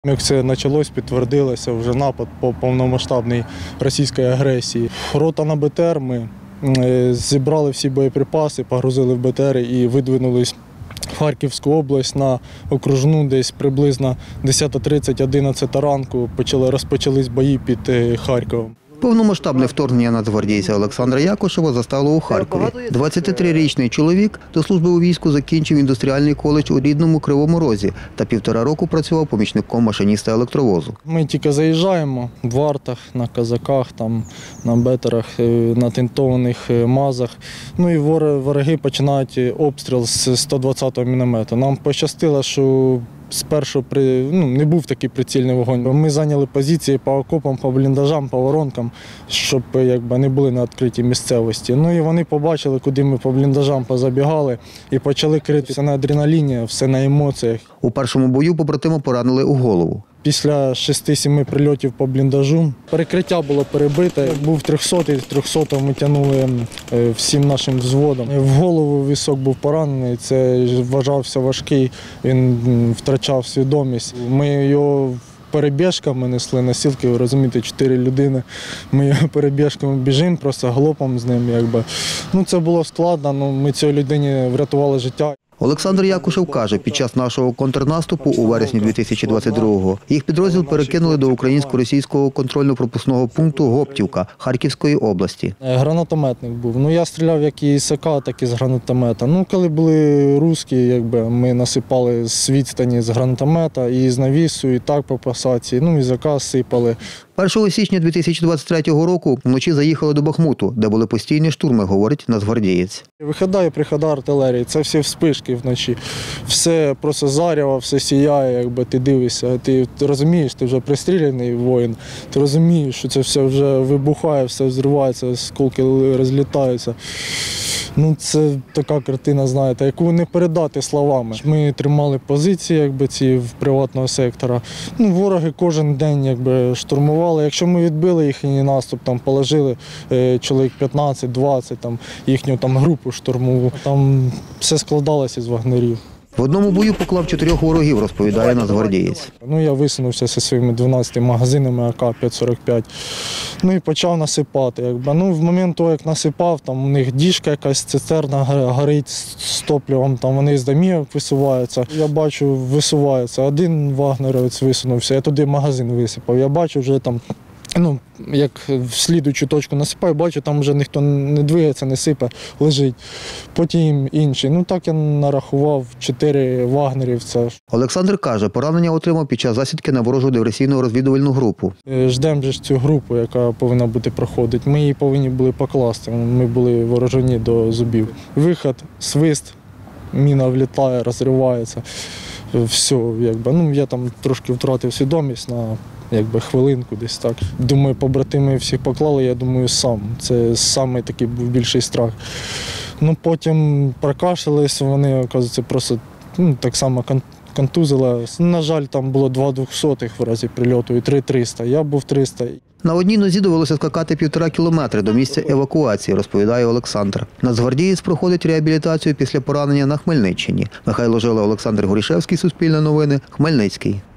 Як це почалось, підтвердилося вже напад по повномасштабній російській агресії. Рота на БТР, ми зібрали всі боєприпаси, погрузили в БТР і видвинулись в Харківську область на окружну, десь приблизно 10:30-11 ранку розпочались бої під Харковом. Повномасштабне вторгнення нацгвардійця Олександра Якушева застало у Харкові. 23-річний чоловік до служби у війську закінчив індустріальний коледж у рідному Кривому Розі та 1,5 року працював помічником машиніста електровозу. Ми тільки заїжджаємо в вартах, на казаках, там, на бетерах, на тентованих мазах. Ну і вороги починають обстріл з 120-го міномету. Нам пощастило, що спершу не був такий прицільний вогонь. Ми зайняли позиції по окопам, по бліндажам, по воронкам, щоб не були на відкритій місцевості. Ну і вони побачили, куди ми по бліндажам позабігали і почали крити. Все на адреналіні, все на емоціях. У першому бою побратима поранили у голову. Після 6-7 прильотів по бліндажу перекриття було перебите. Був 300-й, 300-го ми тягнули всім нашим взводом. В голову висок був поранений, це вважався важкий, він втрачав свідомість. Ми його перебіжками несли носилки, ви розумієте, 4 людини. Ми його перебіжками біжимо, просто галопом з ним. Це було складно, але ми цій людині врятували життя. Олександр Якушев каже, під час нашого контрнаступу у вересні 2022-го їх підрозділ перекинули до українсько-російського контрольно-пропускного пункту Гоптівка Харківської області. Гранатометник був. Я стріляв як і з АК, так і з гранатомета. Коли були русські, ми насипали з відстані з гранатомета і з навісу, і так по посадці, і з АК сипали. 1 січня 2023 року вночі заїхали до Бахмуту, де були постійні штурми, говорить нацгвардієць. Вихода і прихода артилерії, це всі вспишки вночі. Все просто зарява, все сіяє, ти дивишся. Ти розумієш, ти вже пристріляний воїн, ти розумієш, що це все вже вибухає, все взривається, осколки розлітаються. Це така картина, знаєте, яку не передати словами. Ми тримали позиції ці в приватного сектора. Вороги кожен день штурмували. Якщо ми відбили їхній наступ, положили чоловік 15-20, їхню групу штурмову. Там все складалося з вагнерів. В одному бою поклав 4 ворогів, розповідає нацгвардієць. Я висунувся зі своїми 12 магазинами АК-545. І почав насипати. В момент того, як насипав, у них діжка якась, цистерна горить з топливом, вони з домів висуваються. Я бачу, висувається. Один вагнерівець висунувся, я туди магазин висипав. Я бачу вже як в слідуючу точку насипаю, бачу, там вже ніхто не двигається, не сипе, лежить. Потім інший. Так я нарахував 4 вагнерівця. Олександр каже, поранення отримав під час засідки на ворожу диверсійну розвідувальну групу. Ждемо цю групу, яка повинна бути проходити. Ми її повинні були покласти, ми були вооружені до зубів. Виход, свист, міна влітає, розривається. Все, я там трошки втратив свідомість на хвилинку десь так. Думаю, побратими всіх поклали, я думаю, сам. Це самий такий був більший страх. Потім прокашлялись, вони, оказується, просто так само контузили. На жаль, там було 2 200-х в разі прильоту і 3 300. Я був 300. На одній нозі довелося скакати 1,5 кілометри до місця евакуації, розповідає Олександр. Нацгвардієць проходить реабілітацію після поранення на Хмельниччині. Михайло Жила, Олександр Горішевський, Суспільне новини, Хмельницький.